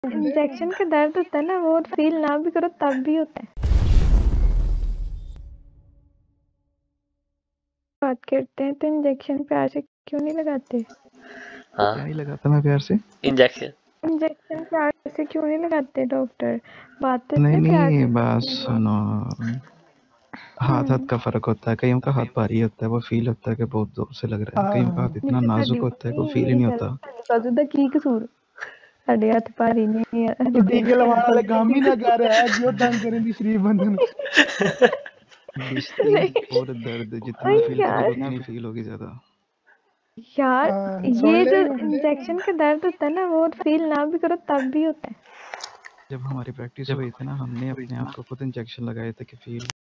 Injection का दर्द होता है ना, वो फील ना भी करो तब भी होता है। बात करते हैं तो इंजेक्शन प्यार से क्यों नहीं लगाते? हाँ क्या नहीं लगाता मैं प्यार से? इंजेक्शन इंजेक्शन प्यार से क्यों नहीं लगाते डॉक्टर? बात तो नहीं इतने प्यार नहीं से बस करते हैं। सुनो, हाथ का फर्क होता है। कईयों का हाथ भारी होता है, वो फील होता है कि बहुत जोर से लग रहा है। कईयों का हाथ इतना जिससे नाजुक साडी होता है कि वो नहीं फील ही मेरी नहीं गल होता। बाजू दा की कसूर? साडे हत्थ भारी नहीं है। तो टीके लवाने वाले काम ही ना कर रहा है, क्यों तंग करें दी शरीफ बंदे नूं। डिस्टेंस और दर्द जितना फील यार करोगे उतनी फील होगी ज्यादा। यार सुन ये ले जो इंजेक्शन का दर्द होता है ना, वो फील ना भी करो तब भी होता है। जब हमारी प्रैक्टिस हुई थी ना, हमने अपने आप को खुद इंजेक्शन लगाए थे कि फील